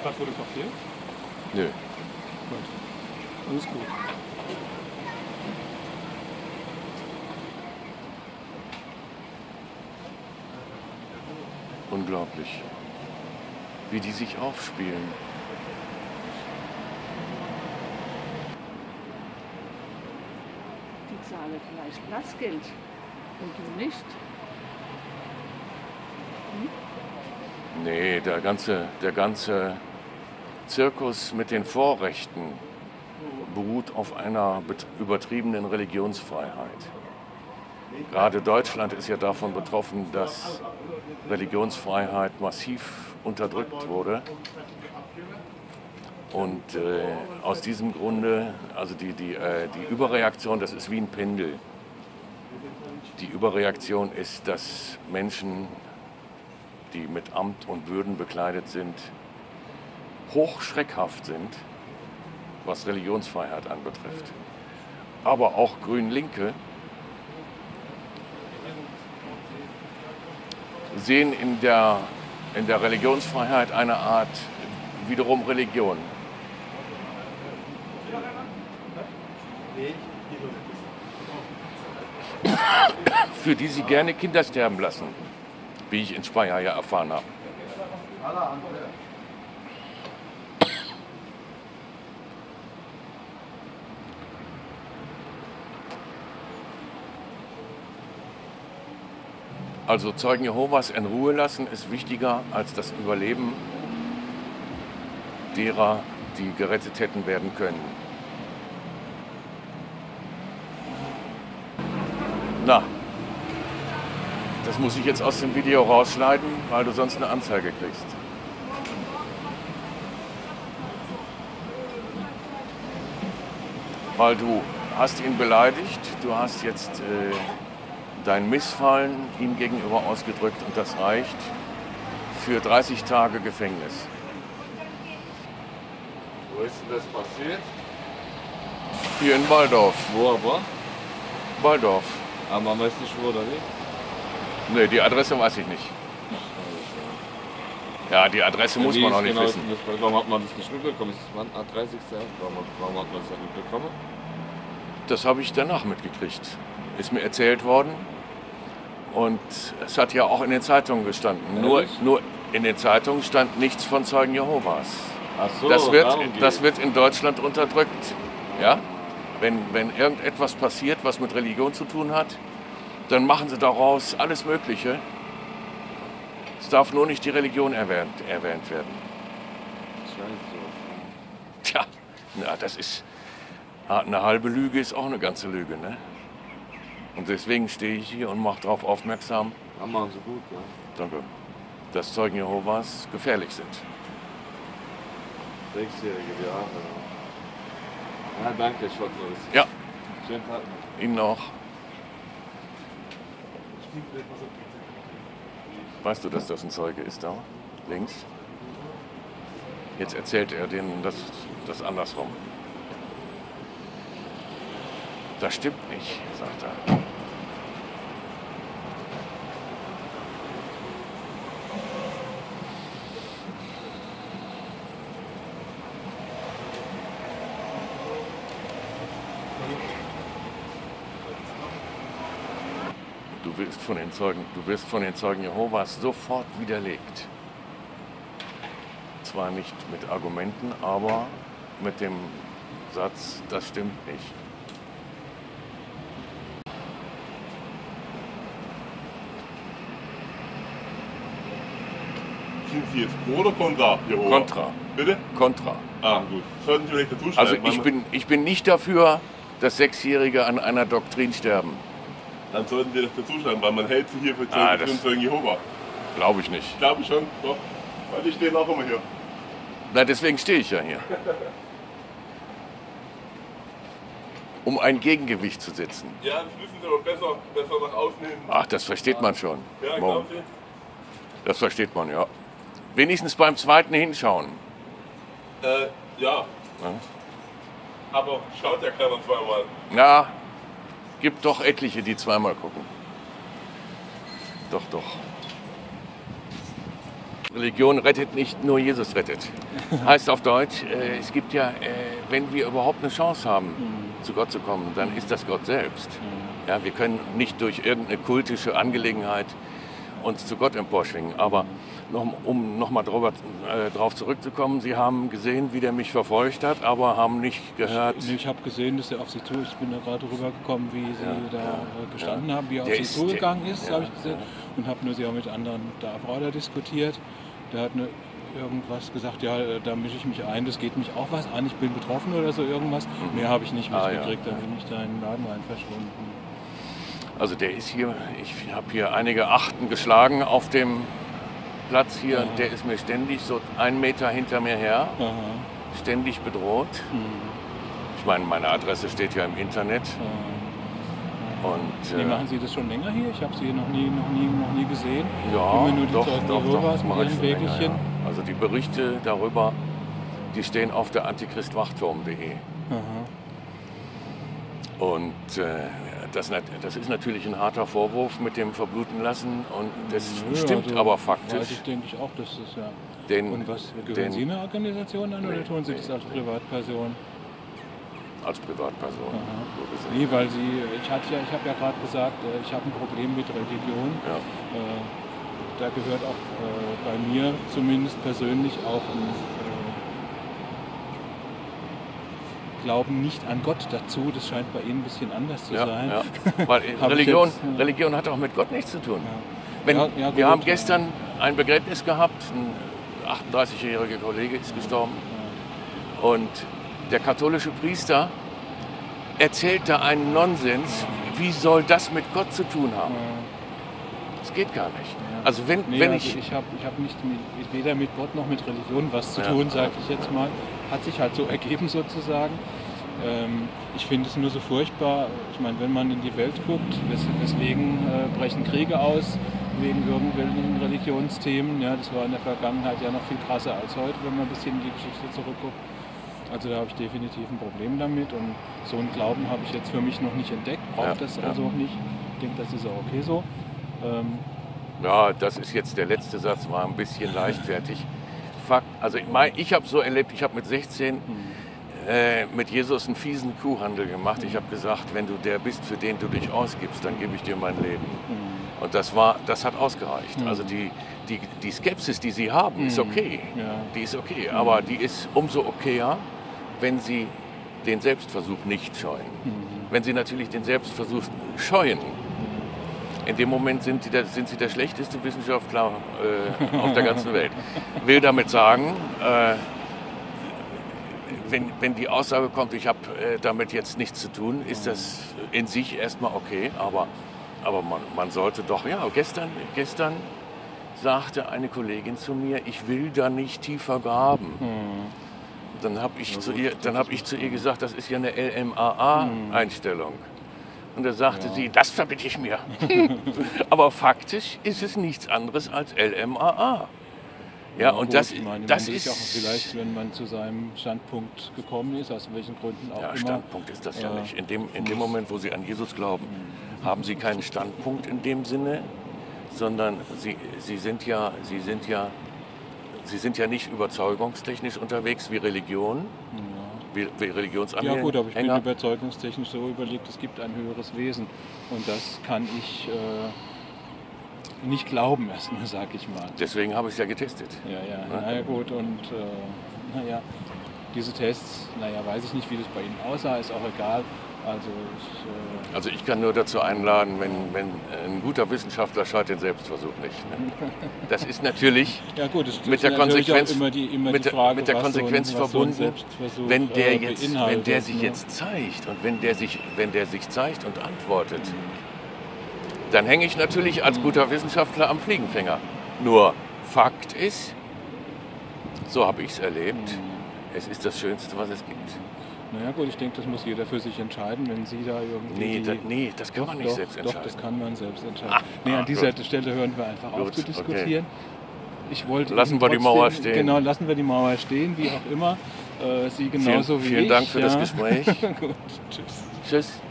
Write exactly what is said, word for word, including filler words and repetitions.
gerade fotografiert? Nö. Gut. Alles gut. Unglaublich, wie die sich aufspielen. Die zahlen vielleicht Platzgeld und du nicht. Hm? Nee, der ganze, der ganze Zirkus mit den Vorrechten beruht auf einer übertriebenen Religionsfreiheit. Gerade Deutschland ist ja davon betroffen, dass Religionsfreiheit massiv unterdrückt wurde. Und äh, aus diesem Grunde, also die, die, äh, die Überreaktion, das ist wie ein Pendel. Die Überreaktion ist, dass Menschen, die mit Amt und Würden bekleidet sind, hochschreckhaft sind, was Religionsfreiheit anbetrifft. Aber auch Grün-Linke sehen in der, in der Religionsfreiheit eine Art wiederum Religion. Für die sie gerne Kinder sterben lassen, wie ich in Speyer ja erfahren habe. Also Zeugen Jehovas in Ruhe lassen ist wichtiger als das Überleben derer, die gerettet hätten werden können. Na, das muss ich jetzt aus dem Video rausschneiden, weil du sonst eine Anzeige kriegst. Weil du hast ihn beleidigt, du hast jetzt äh, dein Missfallen ihm gegenüber ausgedrückt und das reicht für dreißig Tage Gefängnis. Wo ist denn das passiert? Hier in Walldorf. Wo aber? Walldorf. Aber man weiß nicht wo, oder nicht? Nee, die Adresse weiß ich nicht. Ja, die Adresse muss Wie man ist auch nicht genau wissen. Das, warum hat man das nicht mitbekommen? Ist es am dreißigsten Warum, warum hat man das nicht mitbekommen? Das habe ich danach mitgekriegt. Ist mir erzählt worden. Und es hat ja auch in den Zeitungen gestanden. Nur, Ehrlich? nur in den Zeitungen stand nichts von Zeugen Jehovas. Ach so, Das wird, darum geht's. das wird in Deutschland unterdrückt. Ja? Wenn, wenn irgendetwas passiert, was mit Religion zu tun hat, dann machen sie daraus alles Mögliche. Es darf nur nicht die Religion erwähnt, erwähnt werden. Scheiße. Tja, na, das ist eine halbe Lüge, ist auch eine ganze Lüge, ne? Und deswegen stehe ich hier und mache darauf aufmerksam, Ja, machen sie gut, ja. danke, dass Zeugen Jehovas gefährlich sind. Sechsjährige, ja. Ja, danke, ich wollte nur wissen. Ja, Schönen Tag noch. Ihnen auch. Weißt du, dass das ein Zeuge ist da? Links? Jetzt erzählt er denen das, das andersrum. Das stimmt nicht, sagt er. Du wirst von den Zeugen, du wirst von den Zeugen Jehovas sofort widerlegt. Zwar nicht mit Argumenten, aber mit dem Satz, das stimmt nicht. Sind Sie jetzt pro oder contra Jehova? Contra. Bitte? Contra. Ah, gut. Sollten Sie vielleicht dazu schreiben. Also weil ich man- bin, ich bin nicht dafür, dass Sechsjährige an einer Doktrin sterben. Dann sollten Sie das dazu schreiben, weil man hält Sie hier für Zeugen, Ah, für das- einen Zeugen Jehova. Glaube ich nicht. Ich glaube schon, doch. Weil ich stehe auch immer hier. Na, deswegen stehe ich ja hier. Um ein Gegengewicht zu setzen. Ja, das wissen Sie aber besser, besser nach außen hin. Ach, das versteht man schon. Ja, Mo. glauben Sie? Das versteht man, ja. Wenigstens beim zweiten hinschauen. Äh, ja. Ja. Aber schaut ja keiner zweimal. Ja, gibt doch etliche, die zweimal gucken. Doch, doch. Religion rettet nicht, nur Jesus rettet. Heißt auf Deutsch, äh, es gibt ja, äh, wenn wir überhaupt eine Chance haben, Mhm. zu Gott zu kommen, dann ist das Gott selbst. Mhm. Ja, wir können nicht durch irgendeine kultische Angelegenheit uns zu Gott emporschwingen. Aber noch, um nochmal äh, drauf zurückzukommen, Sie haben gesehen, wie der mich verfolgt hat, aber haben nicht gehört. Ich, ich habe gesehen, dass er auf Sie zu, ich bin da gerade rübergekommen, wie Sie Ja, da ja, äh, gestanden ja. haben, wie er auf Der Sie ist- zugegangen der- ist, ja, habe ich gesehen. ja. Und habe nur Sie auch mit anderen da Frau da diskutiert. Der hat eine, irgendwas gesagt, ja, da mische ich mich ein, das geht mich auch was an, ich bin betroffen oder so irgendwas. Mhm. Mehr habe ich nicht Ah, mitgekriegt, ja, dann bin ich da in den Laden rein verschwunden. Also der ist hier, ich habe hier einige Achten geschlagen auf dem Platz hier. Ja. Der ist mir ständig so einen Meter hinter mir her, Aha. ständig bedroht. Mhm. Ich meine, meine Adresse steht ja im Internet. Äh, Und, Wie äh, machen Sie das schon länger hier? Ich habe Sie noch nie, noch nie, noch nie gesehen. ja, Immer nur die doch, Zeugen doch, Jehovas doch, mit mach ich ihren schon länger, Wägelchen. ja. Also die Berichte darüber, die stehen auf der antichristwachturm punkt de. Aha. Und äh, das, nat- das ist natürlich ein harter Vorwurf mit dem Verbluten lassen. Und das Nö, stimmt also aber Weiß faktisch. ich, denke ich auch, dass das ja. Den, Und was, gehören den, Sie einer Organisation an Nee, oder tun Sie nee. das als Privatperson? als Privatperson. Aha. So gesehen. Nee, weil Sie, ich hatte ja, ich habe ja gerade gesagt, äh, ich habe ein Problem mit Religion. Ja. Äh, Da gehört auch äh, bei mir zumindest persönlich auch ein äh, Glauben nicht an Gott dazu. Das scheint bei Ihnen ein bisschen anders zu Ja, sein. ja. Weil Hab ich Religion, jetzt, ja. Religion hat auch mit Gott nichts zu tun. Ja. Wenn, Ja, ja, wir gut, haben ja. gestern ein Begräbnis gehabt, ein achtunddreißigjähriger Kollege ist gestorben und der katholische Priester erzählt da einen Nonsens. Wie soll das mit Gott zu tun haben? Das geht gar nicht. Ja. Also wenn, Nee, wenn also ich... ich habe ich hab nicht mit, weder mit Gott noch mit Religion was zu Ja, tun, ja. sage ich jetzt mal. Hat sich halt so ergeben sozusagen. Ähm, ich finde es nur so furchtbar. Ich meine, wenn man in die Welt guckt, wes weswegen äh, brechen Kriege aus, wegen irgendwelchen Religionsthemen. Ja, das war in der Vergangenheit ja noch viel krasser als heute, wenn man ein bisschen in die Geschichte zurückguckt. Also da habe ich definitiv ein Problem damit und so einen Glauben habe ich jetzt für mich noch nicht entdeckt. Brauche Ja, das ja. also auch nicht. Ich denke, das ist auch okay so. Ähm, Ja, das ist jetzt der letzte Satz, war ein bisschen leichtfertig. Fakt, also ich, mein, ich habe so erlebt, ich habe mit sechzehn äh, mit Jesus einen fiesen Kuhhandel gemacht. Ich habe gesagt, wenn du der bist, für den du dich ausgibst, dann gebe ich dir mein Leben. Und das, war, das hat ausgereicht. Mhm. Also die, die, die Skepsis, die sie haben, ist Mhm. okay. Ja. Die ist okay, aber die ist umso okayer, wenn sie den Selbstversuch nicht scheuen. Mhm. Wenn sie natürlich den Selbstversuch scheuen, in dem Moment sind sie der, sind sie der schlechteste Wissenschaftler äh, auf der ganzen Welt. Will damit sagen, äh, wenn, wenn die Aussage kommt, ich habe äh, damit jetzt nichts zu tun, ist das in sich erstmal okay, aber, aber man, man sollte doch, ja, gestern, gestern sagte eine Kollegin zu mir, ich will da nicht tiefer graben. Mhm. Dann habe ich, zu ihr- dann hab ich zu ihr gesagt, das ist ja eine L M A A-Einstellung. Und da sagte Ja. sie, das verbitte ich mir. Aber faktisch ist es nichts anderes als L M A A. Ja, und gut, das, ich meine, das man ist... ja auch vielleicht, wenn man zu seinem Standpunkt gekommen ist, aus welchen Gründen auch ja, immer. Standpunkt ist das ja äh, nicht. In dem, in dem Moment, wo Sie an Jesus glauben, haben Sie keinen Standpunkt in dem Sinne, sondern Sie, Sie, sind, ja, Sie, sind, ja, Sie sind ja nicht überzeugungstechnisch unterwegs wie Religion, wie, wie Religionsanhänger. Ja gut, aber ich bin überzeugungstechnisch so überlegt, es gibt ein höheres Wesen. Und das kann ich äh, nicht glauben erstmal, sag ich mal. Deswegen habe ich es ja getestet. Ja, ja, Ja. naja gut. Und äh, naja, diese Tests, naja, weiß ich nicht, wie das bei Ihnen aussah, ist auch egal. Also ich, äh, Also ich kann nur dazu einladen, wenn, wenn ein guter Wissenschaftler scheut den Selbstversuch nicht. Ne? Das ist natürlich ja gut, es mit ist der natürlich Konsequenz, auch immer die, immer mit die der, Frage, mit der was Konsequenz so ein, was so ein verbunden, Selbstversuch, wenn der, äh, jetzt, wenn beinhaltet, der sich ne? jetzt zeigt und wenn der sich, wenn der sich zeigt und antwortet, dann hänge ich natürlich als guter Wissenschaftler am Fliegenfänger. Nur Fakt ist, so habe ich es erlebt, es ist das Schönste, was es gibt. Naja gut, ich denke, das muss jeder für sich entscheiden, wenn Sie da irgendwie... Nee, da, nee das kann man nicht doch, selbst doch, entscheiden. das kann man selbst entscheiden. Ah, nee, an ah, dieser gut. Stelle hören wir einfach auf Gut, zu diskutieren. Ich wollte Lassen Ihnen wir die trotzdem- Mauer stehen. Genau, lassen wir die Mauer stehen, wie auch immer. Äh, Sie genauso vielen, wie vielen ich. Dank für ja. das Gespräch. Gut, tschüss. Tschüss.